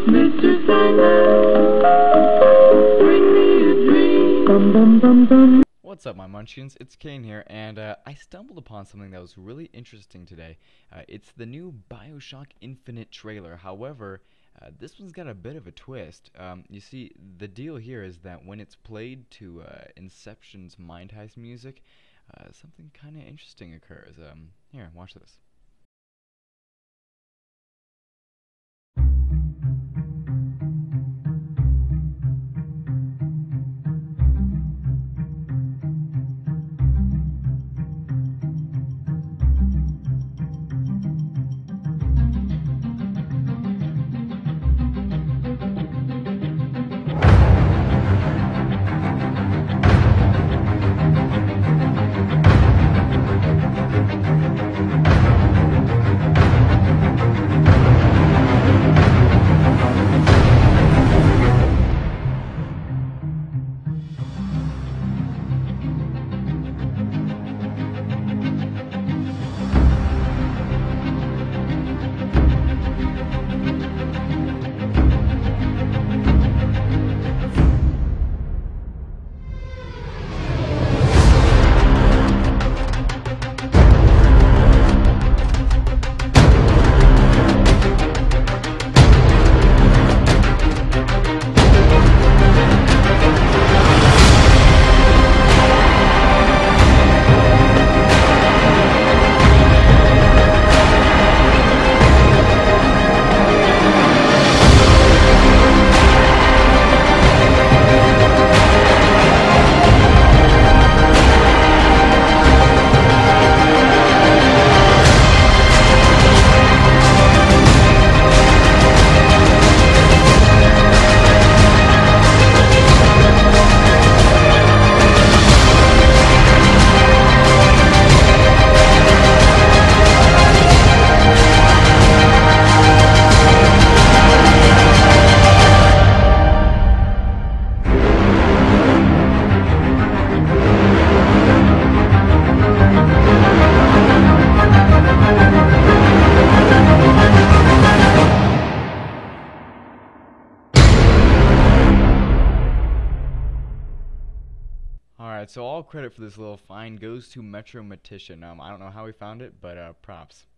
Mr. Sandman, bring me a dream. Bum, bum, bum, bum. What's up, my munchkins? It's Kane here, and I stumbled upon something that was really interesting today. It's the new Bioshock Infinite trailer. However, this one's got a bit of a twist. You see, the deal here is that when it's played to Inceptions Mind Heist music, something kind of interesting occurs. Here, watch this. Alright, so all credit for this little find goes to Metromatician. I don't know how he found it, but props.